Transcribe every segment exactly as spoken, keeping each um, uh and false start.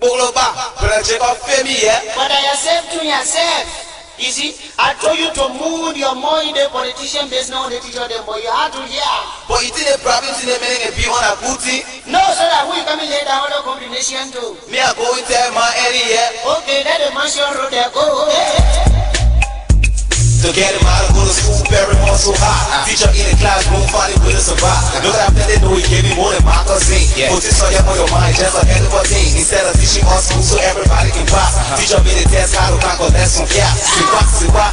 But I accept to yourself. You see, I told you to move your mind, the politician based on the teacher, them, but you have to hear. But you think the problem is the meaning and be on a booty? No, so that we come in later on the combination too. Me, I go into my area. Okay, let the mansion road there go. To get him out of go to school, very hard so hot. Teacher in the classroom, funny with a survive. Look at that, they know he gave me more than my cousin. Put this on your mind, just a hell of a thing. Instead of teaching us school so everybody can pass. Teacher made a test, how to conquer lesson, yeah. See what, see what?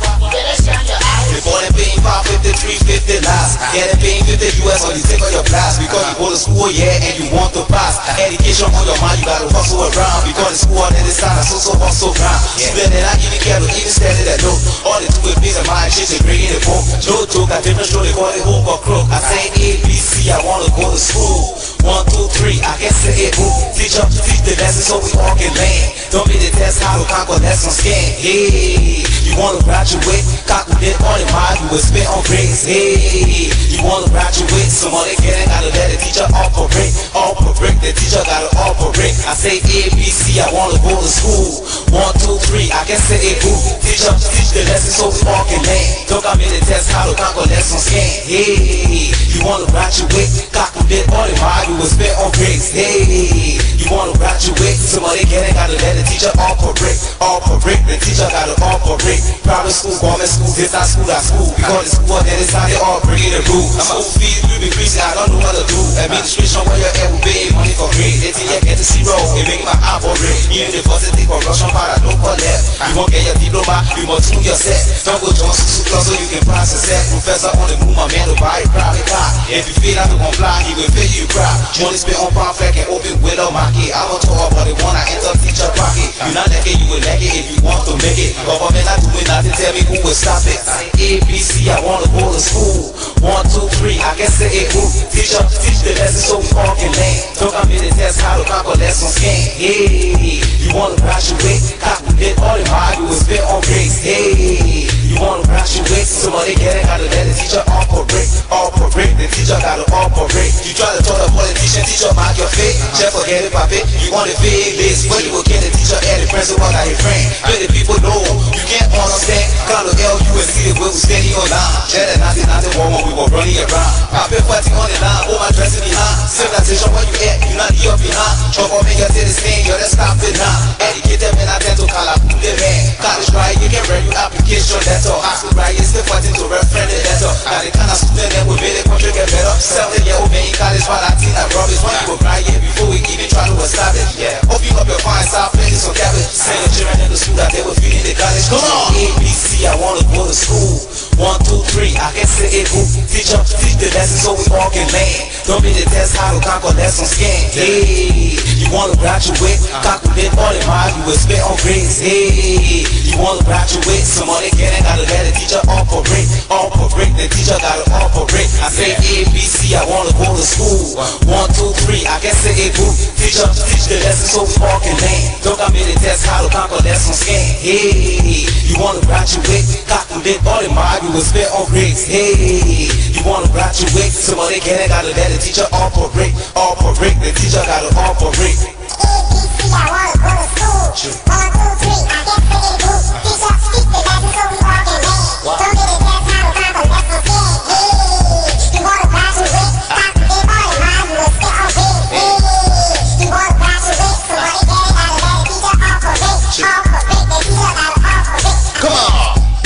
Before them paying five fifty-three fifty last. Yeah, them paying fifty U S on you take on your class. Because you go to school, yeah, and you want to pass. Education on your mind, you gotta hustle around. Because the school on the side, so so hustle around. Student and I even care to even stand it at low. All they do is be the mind, shit, they bring in the book. No joke, I different show, they call it hook or crook. I say A, B, C, I wanna go to school. One, two, three, I can say it, book. Teacher, teach the lesson so we all can land. Don't be the test, how to conquer lessons scan. Hey, you wanna graduate? Calculate all the mind, you will spend on grades. Hey, you wanna graduate? Somebody getting gotta let the teacher operate. Operate, the teacher gotta operate. I say A, B, C, I wanna go to school. One, two, three, I can say it, book. Teacher, teach the lesson so we all can land. Don't come in the test, how to conquer lessons scan. Hey, you wanna graduate? Calculate all the mind, you will spend on grades. Hey, you wanna graduate? Somebody getting gotta let the teacher operate. Operate, the teacher gotta operate. Private school, government school, this not school, that school. Because the school that is how they all bring in the rule. School fees will be increasing, I don't know what to do. Administration where your head will pay money for grade. They think you get to zero, they make my eyeball red. University corruption, but I don't collect. You won't get your diploma, you must tune yourself. Don't go to school club so you can pass yourself. Professor on the move, my man to buy a private car. If you fail out to comply, he will pay you crap. Money spent on pamphlet and open window market. I don't talk about the one I enter teacher pocket. You not like it, you will like it if you want to make it. Government not doing nothing, tell me who will stop it. I say A, B, C, I wanna go to school. One, two, three, I can say it, who? Teacher, teach the lesson so we all can land. Don't come in the test, how to conquer lessons scan. Hey, you wanna graduate? Calculate all the mind, you will spend on grades. Hey, you wanna graduate? Somebody get it, gotta let the teacher operate. Operate, the teacher gotta operate. You try to talk to politician, teacher mind your fate. Just forget it, papi, you want the fake list. When you will get the teacher and the principal, not your friend. Let the people know, you can't understand. Kind of L, you and see the way we standing online. Let the nothing, nothing war when we were running around. I've been fighting on the line, all my dressing behind. Civilization, where you at, you not here behind. Trouble make you say the same, yo, let's stop it now. Educate them and I tend to call up who they man. College right, you can read your application letter. High school right, you're still fighting to reference the letter. Now the kind of student that will make the country get better. Seven year old man in college, while I think I rubbish. When you will cry, yeah, before we even try to establish. Yeah, open up your mind, start playing some cabbage. Send the children in the school that they will feed in the college. Come on, A, B, C, I wanna go to school. One, two, three, I can say it, who? Teacher, teach the lesson so we all can land. Don't be the test, how to conquer lessons scan. Hey, you wanna graduate? Calculate all the mind, you will spend on grades. Hey, you wanna graduate? Somebody get it, gotta let the teacher operate. Operate, the teacher gotta operate. I say A, B, C, I wanna go to school. One, two, three, I can say it, who? Teacher, teach the lesson so we all can land. Don't come in the test, how to conquer lessons scan. Hey, you wanna graduate? Calculate all the mind, you will spend on grades. Hey, you wanna graduate? Somebody get it, gotta let the teacher operate. Operate, the teacher gotta operate. A, B, C, I wanna go to school. One, two, three, I can say it, who? Teacher, teach the lesson so we all can land. Don't be the test, how to conquer lessons scan. Hey, you wanna graduate? Calculate all the mind, you will spend on grades. Hey, you wanna graduate? Somebody get it, gotta let the teacher operate. Operate, the teacher gotta operate. Come on.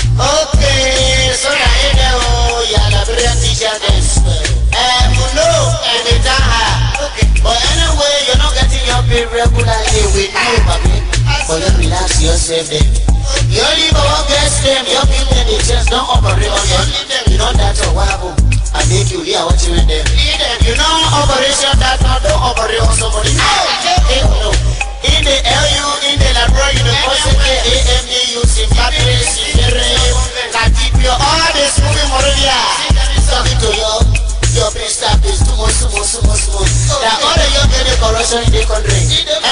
Okay, so now you know, you're the brilliant teacher this. And you know, and it's hard. But anyway, you're not getting your pay regularly with you, baby. But then relax yourself then. You only go against them, you're giving the chance, don't operate on them. You know that's a wabble. I make you hear what you're in them. You know operation, that's not the operate on somebody. No, no. In the L U, in the Liberia University, A M D U, Zimbabwe, Liberia, Katipio, all this moving Moravia. Talking to you, your pay staff is too much, too much, too much, too much. That all the young get the corruption in the country.